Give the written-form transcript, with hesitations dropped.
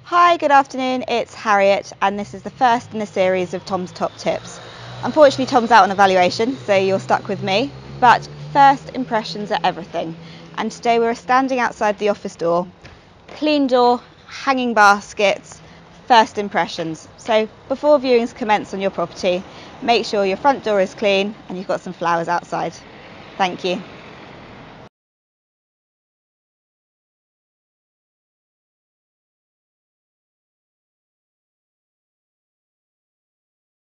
Hi, good afternoon, it's Harriet and this is the first in a series of Tom's Top Tips. Unfortunately Tom's out on evaluation, so you're stuck with me, but first impressions are everything, and today we're standing outside the office door. Clean door, hanging baskets, first impressions. So before viewings commence on your property, make sure your front door is clean and you've got some flowers outside. Thank you.